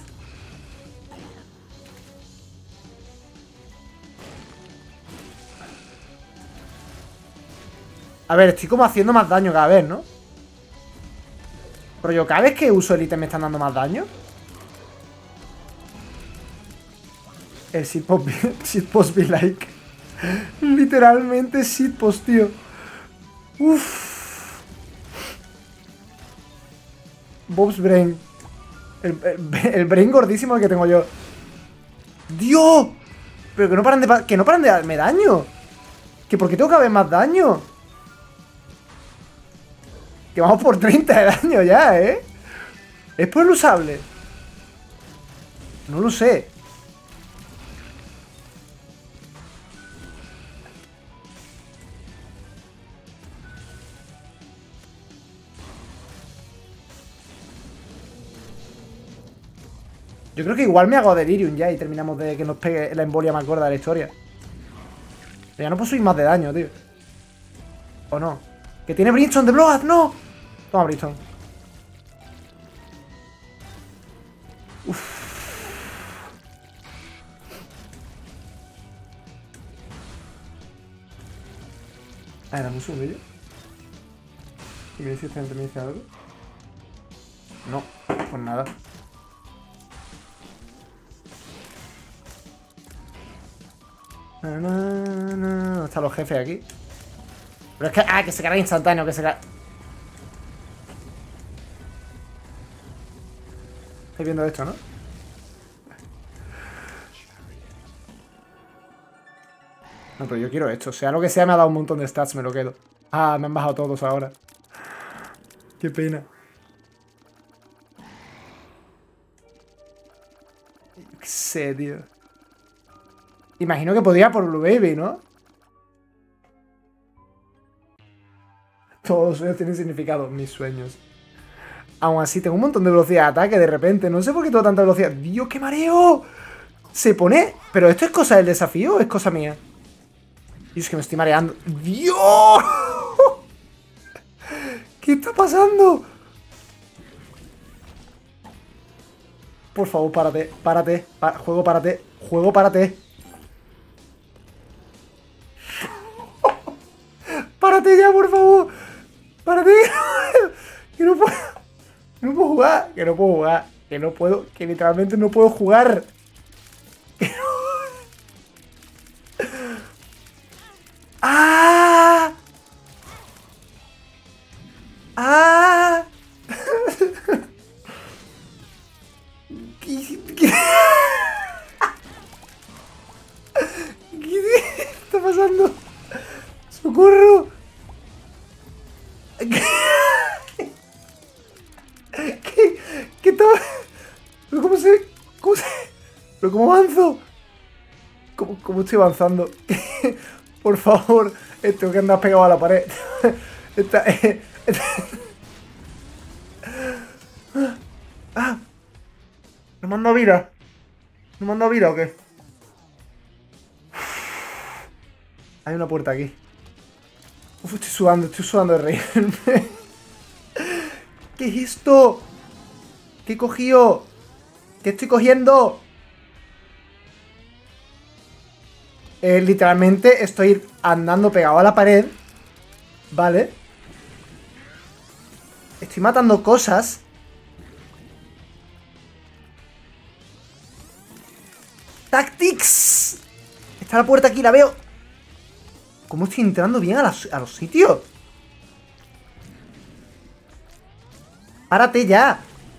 A ver, estoy como haciendo más daño cada vez, ¿no? Pero yo cada vez que uso el ítem me están dando más daño. El shitpost be, shitpost be like. Literalmente shitpost, tío. Uff. Bob's Brain. El, el, el brain gordísimo que tengo yo. ¡Dios! Pero que no paran de, que no paran de darme daño. ¿Que por qué tengo cada vez más daño? Que vamos por treinta de daño ya, ¿eh? ¿Es por el usable? No lo sé. Yo creo que igual me hago delirium ya y terminamos de que nos pegue la embolia más gorda de la historia. Pero ya no puedo subir más de daño, tío. ¿O no? ¡Que tiene Brimstone de Blood! ¡No! Toma Brimstone. Uff. A ver, dame un segundillo. ¿Y me dice este me dice algo? No, pues nada. No, no, no. Están los jefes aquí. Pero es que... ¡ah! Que se carga instantáneo, que se carga... Estáis viendo esto, ¿no? No, pero yo quiero esto. Sea lo que sea, me ha dado un montón de stats, me lo quedo. Ah, me han bajado todos ahora. Qué pena. Qué sé, tío. Imagino que podría por Blue Baby, ¿no? Todos los sueños tienen significado. Mis sueños. Aún así, tengo un montón de velocidad de ataque de repente. No sé por qué tengo tanta velocidad. ¡Dios, qué mareo! Se pone... ¿Pero esto es cosa del desafío o es cosa mía? Dios, que me estoy mareando. ¡Dios! ¿Qué está pasando? Por favor, párate. Párate. Pa- juego, párate. Juego, párate. ¡Párate ya, por favor! ¡Párate! Que no puedo... Que no puedo jugar. Que no puedo jugar. Que no puedo... Que literalmente no puedo jugar. Que no... ¡Ah! ¡Ah! ¿Qué, qué... ¿Qué está pasando? ¡Socorro! ¿Qué? ¿Qué? ¿Qué tal? ¿Pero cómo se...? ¿Cómo se...? ¿Pero cómo avanzo? ¿Cómo, cómo estoy avanzando? Por favor, tengo que andar pegado a la pared. Esta, eh, esta... Ah, ¿no me han dado vida? ¿No me han dado vida o qué? Hay una puerta aquí. Uf, estoy sudando, estoy sudando de reírme. ¿Qué es esto? ¿Qué he cogido? ¿Qué estoy cogiendo? Eh, literalmente estoy andando pegado a la pared. Vale. Estoy matando cosas. ¡Tactics! Está la puerta aquí, la veo. ¿Cómo estoy entrando bien a, las, a los sitios? ¡Párate ya!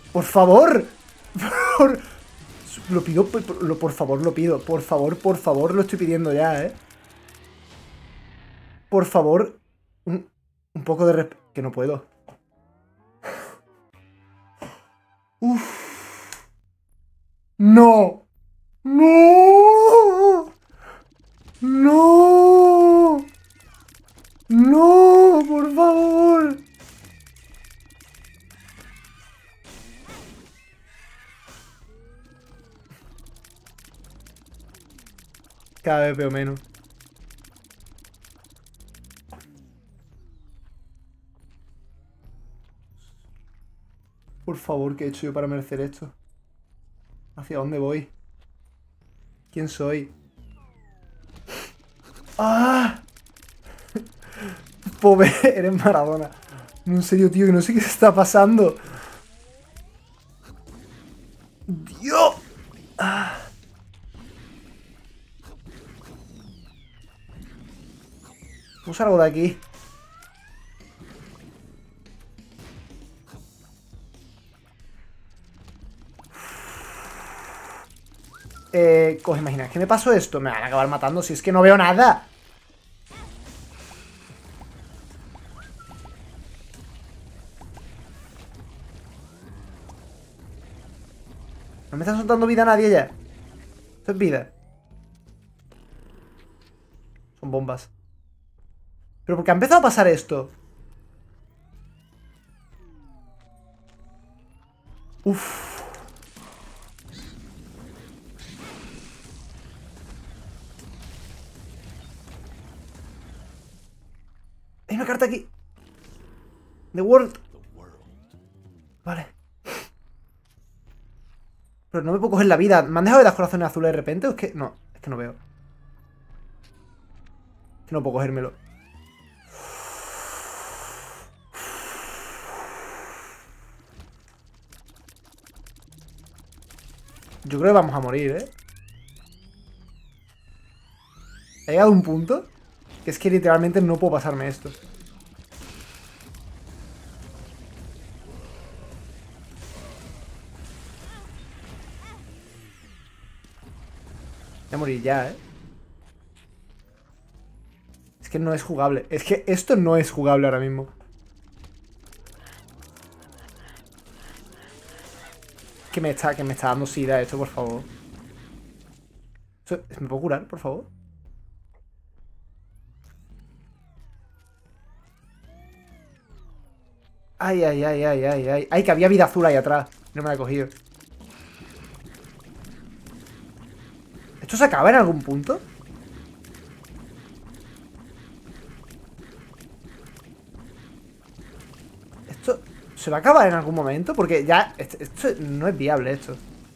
Por favor. Por... Lo pido, por, por, por favor, lo pido. Por favor, por favor, lo estoy pidiendo ya, ¿eh? Por favor. Un, un poco de respeto. Que no puedo. Uf. No. No. No. No, por favor. Cada vez veo menos. Por favor, ¿qué he hecho yo para merecer esto? ¿Hacia dónde voy? ¿Quién soy? ¡Ah! Pobre, eres Maradona. No, en serio, tío, que no sé qué se está pasando. ¡Dios! Ah. ¿Cómo salgo de aquí? Eh, ¿os imagináis que me pasó esto? Me van a acabar matando si es que no veo nada. No me están soltando vida a nadie ya. Esto es vida. Son bombas. ¿Pero por qué ha empezado a pasar esto? Uff. Hay una carta aquí. The World. Vale. Pero no me puedo coger la vida. ¿Me han dejado de dar corazones azules de repente? ¿O es que...? No, es que no veo. Es que no puedo cogérmelo. Yo creo que vamos a morir, ¿eh? He llegado a un punto que es que literalmente no puedo pasarme esto. Voy a morir ya, ¿eh? Es que no es jugable. Es que esto no es jugable ahora mismo. Que me está, que me está dando sida esto, por favor. ¿Me puedo curar, por favor? Ay, ay, ay, ay, ay, ay. Ay, que había vida azul ahí atrás. No me la he cogido. ¿Esto se acaba en algún punto? ¿Esto se va a acabar en algún momento? Porque ya... Esto, esto no es viable, esto.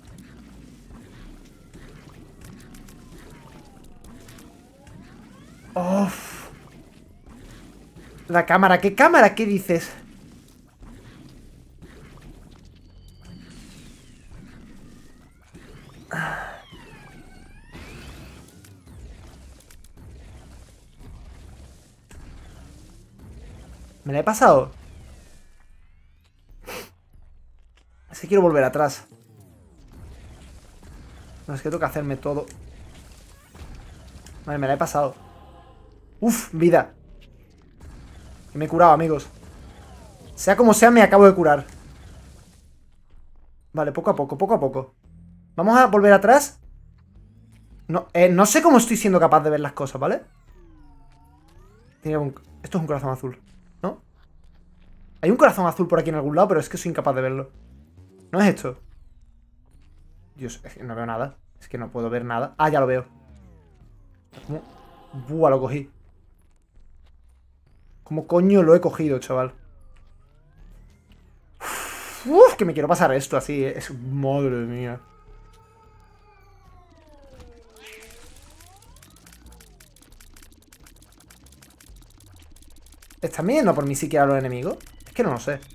Uf. La cámara. ¿Qué cámara? ¿Qué dices? ¿Me la he pasado? Es que quiero volver atrás. No, es que tengo que hacerme todo. Vale, me la he pasado. Uf, vida. Que me he curado, amigos. Sea como sea, me acabo de curar. Vale, poco a poco, poco a poco. Vamos a volver atrás. No, eh, no sé cómo estoy siendo capaz de ver las cosas, ¿vale? Tiene un... Esto es un corazón azul, ¿no? Hay un corazón azul por aquí en algún lado, pero es que soy incapaz de verlo. ¿No es esto? Dios, es que no veo nada. Es que no puedo ver nada. Ah, ya lo veo. ¿Cómo? Buah, lo cogí. ¿Cómo coño lo he cogido, chaval? Uf, que me quiero pasar esto así. Es... Madre mía. ¿Están viniendo por mí siquiera los enemigos? Es que no lo sé.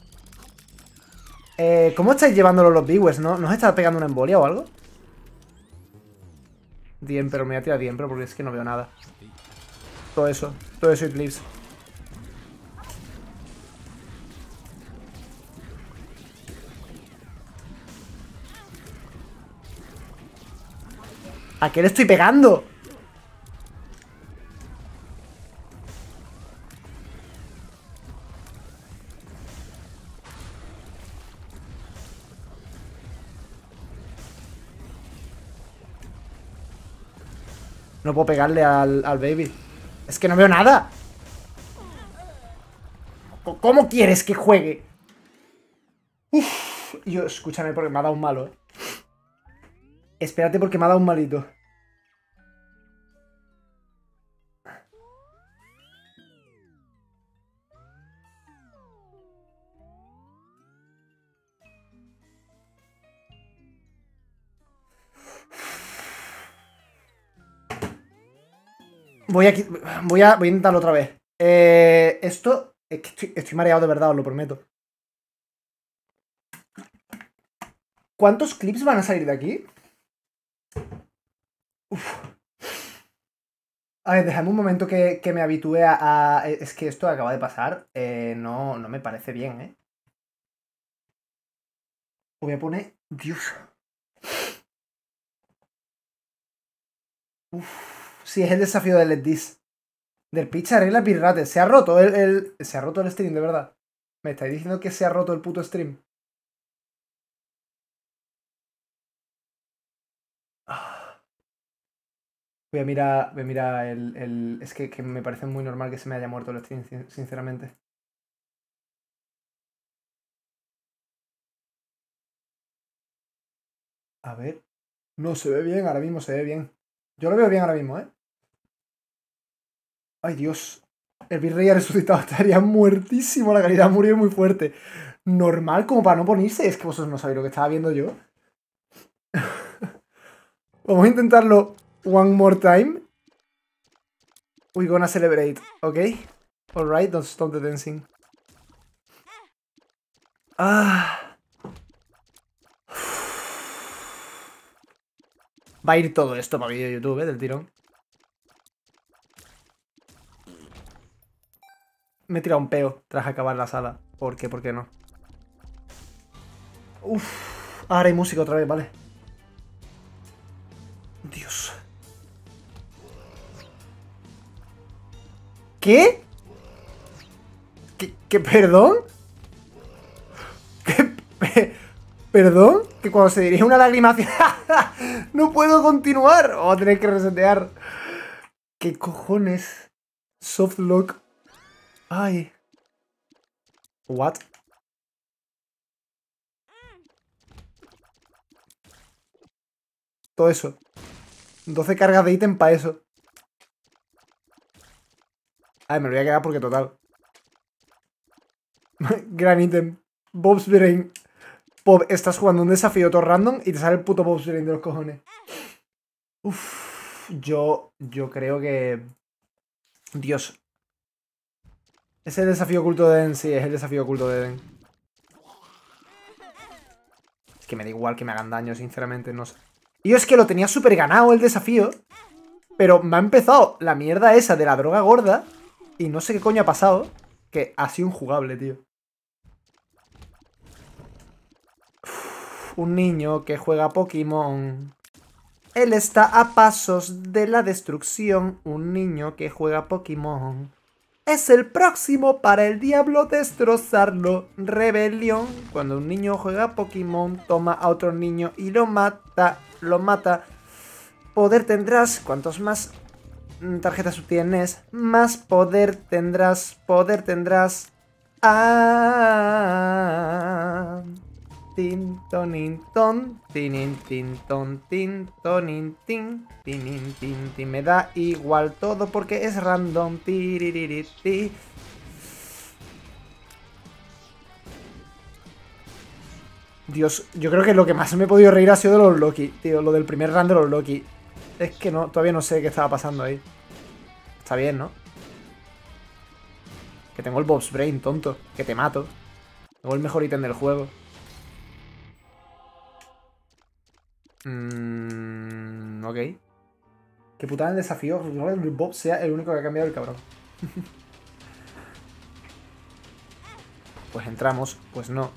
Eh, ¿Cómo estáis llevándolo los viewers? ¿No? ¿No os está pegando una embolia o algo? Diem, pero me voy a tirar Diem, pero porque es que no veo nada. Todo eso. Todo eso, Eclipse. ¿A qué le estoy pegando? No puedo pegarle al, al baby. Es que no veo nada. ¿Cómo quieres que juegue? Uf, yo, escúchame porque me ha dado un malo, eh. Espérate porque me ha dado un malito. Voy a, voy a, voy a intentarlo otra vez. Eh, esto... Es que estoy, estoy mareado de verdad, os lo prometo. ¿Cuántos clips van a salir de aquí? Uf. A ver, déjame un momento que, que me habitúe a, a... Es que esto acaba de pasar. Eh, no, no me parece bien, ¿eh? Voy a poner... Dios. Uf. Sí, es el desafío del Let This. Del pitch arregla pirrate. Se ha roto el, el... Se ha roto el stream, de verdad. Me estáis diciendo que se ha roto el puto stream. Voy a mirar, voy a mirar el... el... Es que, que me parece muy normal que se me haya muerto el stream, sinceramente. A ver. No, se ve bien, ahora mismo se ve bien. Yo lo veo bien ahora mismo, ¿eh? Ay, Dios. El virrey ha resucitado. Estaría muertísimo. La calidad murió muy fuerte. Normal como para no ponerse. Es que vosotros no sabéis lo que estaba viendo yo. Vamos a intentarlo one more time. We gonna celebrate, ¿ok? Alright, don't stop the dancing. Ah. Va a ir todo esto para vídeo de YouTube, ¿eh? Del tirón. Me he tirado un peo tras acabar la sala. ¿Por qué? ¿Por qué no? Uff. Ahora hay música otra vez, vale. Dios. ¿Qué? ¿Qué? ¿Qué? ¿Perdón? ¿Qué? Pe- ¿Perdón? Que cuando se dirige una lágrima hacia... ¡No puedo continuar! Vamos a tener que resetear. ¿Qué cojones? Softlock. Ay. What? Todo eso. doce cargas de ítem para eso. Ay, me lo voy a quedar porque total. Gran ítem. Bob's Brain. Bob, estás jugando un desafío todo random y te sale el puto Bob's Brain de los cojones. Uff. Yo, yo creo que... Dios. Es el desafío oculto de Eden, sí, es el desafío oculto de Eden. Es que me da igual que me hagan daño, sinceramente, no sé. Y yo es que lo tenía súper ganado el desafío, pero me ha empezado la mierda esa de la droga gorda y no sé qué coño ha pasado, que ha sido injugable, tío. Uf, un niño que juega Pokémon. Él está a pasos de la destrucción. Un niño que juega Pokémon. Es el próximo para el diablo destrozarlo. Rebelión. Cuando un niño juega Pokémon, toma a otro niño y lo mata. Lo mata. Poder tendrás. Cuantos más tarjetas obtienes, más poder tendrás. Poder tendrás. Ah. Tin, tonin, ton, tinin, tin, ton, tin, tonin, tin, tinin, tin, tin. Me da igual todo porque es random. Tiriririti. Dios, yo creo que lo que más me he podido reír ha sido de los Loki, tío. Lo del primer run de los Loki. Es que no, todavía no sé qué estaba pasando ahí. Está bien, ¿no? Que tengo el Bob's Brain, tonto. Que te mato. Tengo el mejor ítem del juego. Mmm... Ok. Qué putada el desafío. El Bob sea el único que ha cambiado el cabrón. Pues entramos. Pues no.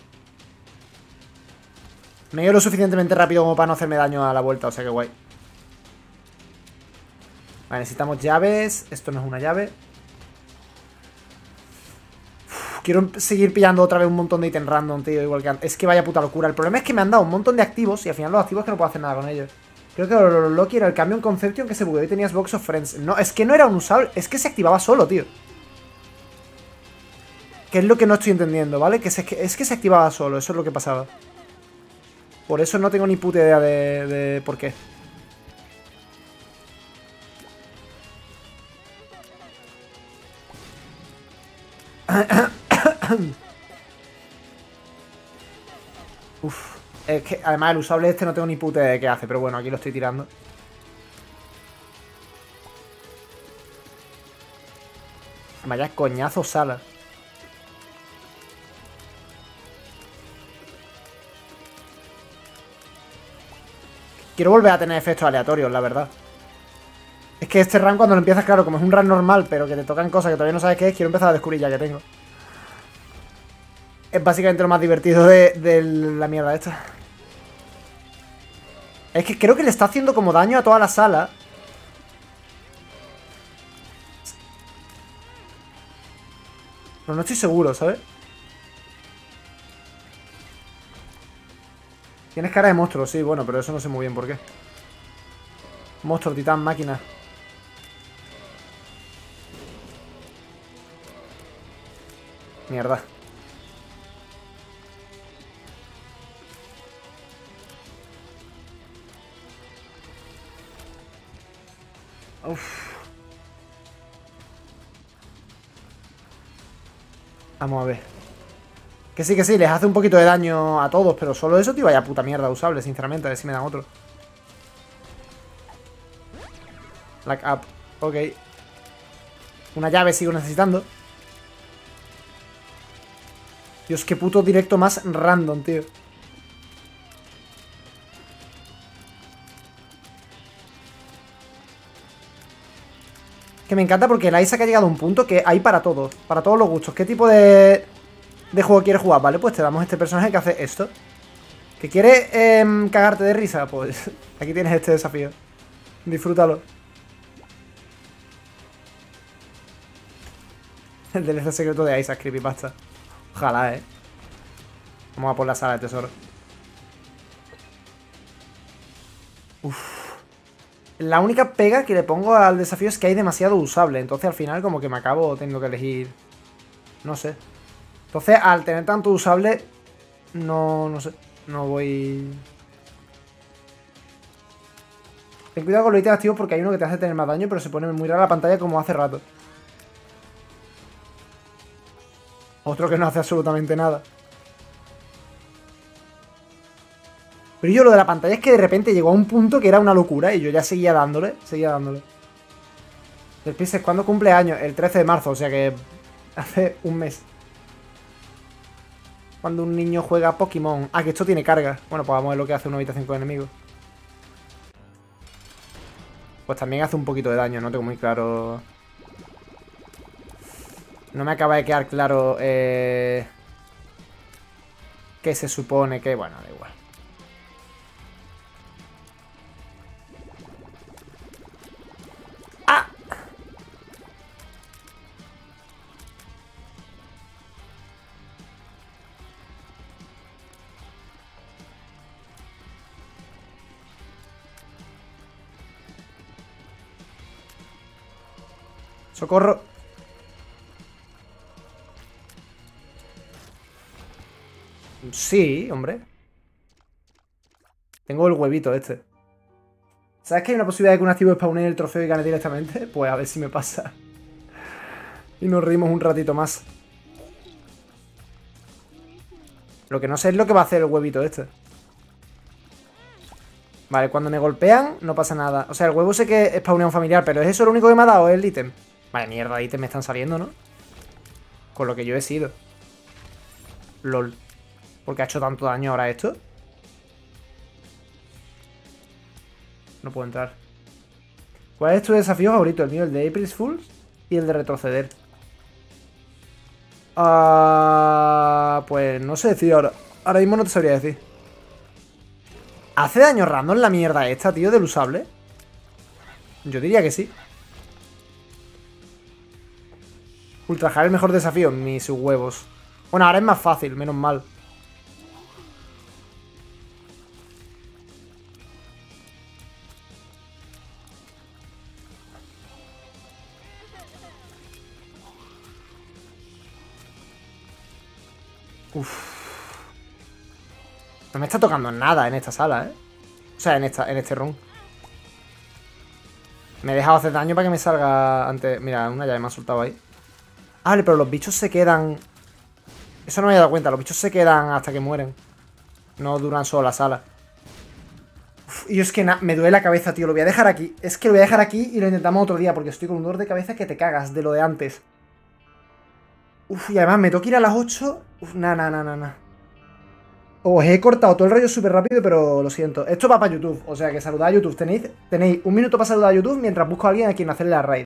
Me he ido lo suficientemente rápido como para no hacerme daño a la vuelta. O sea que guay. Vale, necesitamos llaves. Esto no es una llave. Uf, quiero seguir pillando otra vez un montón de ítems random, tío. Igual que antes. Es que vaya puta locura. El problema es que me han dado un montón de activos y al final los activos es que no puedo hacer nada con ellos. Creo que lo Loki era el cambio en Conception que se bugueó y tenías Box of Friends. No, es que no era un usable. Es que se activaba solo, tío. Que es lo que no estoy entendiendo, ¿vale? Que se, es que se activaba solo. Eso es lo que pasaba. Por eso no tengo ni puta idea de, de por qué. Uf. Es que además el usable este no tengo ni puta idea de qué hace. Pero bueno, aquí lo estoy tirando. Vaya coñazo sala. Quiero volver a tener efectos aleatorios, la verdad. Es que este run cuando lo empiezas, claro, como es un run normal, pero que te tocan cosas que todavía no sabes qué es, quiero empezar a descubrir ya que tengo. Es básicamente lo más divertido de, de la mierda esta. Es que creo que le está haciendo como daño a toda la sala. Pero no estoy seguro, ¿sabes? Tienes cara de monstruo, sí, bueno, pero eso no sé muy bien por qué. Monstruo, titán, máquina. Mierda. Uf. Vamos a ver. Que sí, que sí, les hace un poquito de daño a todos, pero solo eso, tío, vaya puta mierda usable, sinceramente. A ver si me dan otro. Black up. Ok. Una llave sigo necesitando. Dios, qué puto directo más random, tío. Que me encanta porque el Isaac ha llegado a un punto que hay para todos. Para todos los gustos. ¿Qué tipo de, de juego quieres jugar? Vale, pues te damos este personaje que hace esto. ¿Que quiere eh, cagarte de risa? Pues aquí tienes este desafío. Disfrútalo. El D L C secreto de Isaac, creepypasta. Ojalá, eh. Vamos a por la sala de tesoro. Uff. La única pega que le pongo al desafío es que hay demasiado usable. Entonces al final como que me acabo teniendo que elegir. No sé. Entonces al tener tanto usable, no, no sé. No voy... Ten cuidado con los ítems activos porque hay uno que te hace tener más daño, pero se pone muy rara la pantalla como hace rato. Otro que no hace absolutamente nada. Pero yo lo de la pantalla es que de repente llegó a un punto que era una locura y yo ya seguía dándole, seguía dándole. El Pisces, ¿cuándo cumple años? El trece de marzo, o sea que hace un mes. Cuando un niño juega a Pokémon. Ah, que esto tiene carga. Bueno, pues vamos a ver lo que hace una habitación con enemigos. Pues también hace un poquito de daño, no tengo muy claro. No me acaba de quedar claro eh... qué se supone que... Bueno, da igual. ¡Ah! ¡Socorro! Sí, hombre. Tengo el huevito este. ¿Sabes que hay una posibilidad de que un activo spawnee el trofeo y gane directamente? Pues a ver si me pasa. Y nos reímos un ratito más. Lo que no sé es lo que va a hacer el huevito este. Vale, cuando me golpean no pasa nada. O sea, el huevo sé que spawnea un familiar, pero ¿es eso lo único que me ha dado? ¿Es el ítem? Vale, mierda, ítems me están saliendo, ¿no? Con lo que yo he sido. LOL. ¿Por qué ha hecho tanto daño ahora esto? No puedo entrar. ¿Cuál es tu desafío favorito? El mío, el de April's Fools y el de retroceder. Uh, pues no sé decir ahora. Ahora mismo no te sabría decir. ¿Hace daño random la mierda esta, tío, del usable? Yo diría que sí. Ultrajar el mejor desafío, mis huevos. Bueno, ahora es más fácil, menos mal. Uf. No me está tocando nada en esta sala, ¿eh? O sea, en, esta, en este run. Me he dejado hacer daño para que me salga antes. Mira, una llave me ha soltado ahí. Ah, vale, pero los bichos se quedan... Eso no me he dado cuenta. Los bichos se quedan hasta que mueren. No duran solo la sala. Uf, y es que me duele la cabeza, tío. Lo voy a dejar aquí. Es que lo voy a dejar aquí y lo intentamos otro día porque estoy con un dolor de cabeza que te cagas de lo de antes. Uf, y además me tengo que ir a las ocho. Uf, na, na, na, na, na. Os he cortado todo el rollo súper rápido, pero lo siento. Esto va para YouTube, o sea que saludad a YouTube. Tenéis, tenéis un minuto para saludar a YouTube mientras busco a alguien a quien hacerle la raid.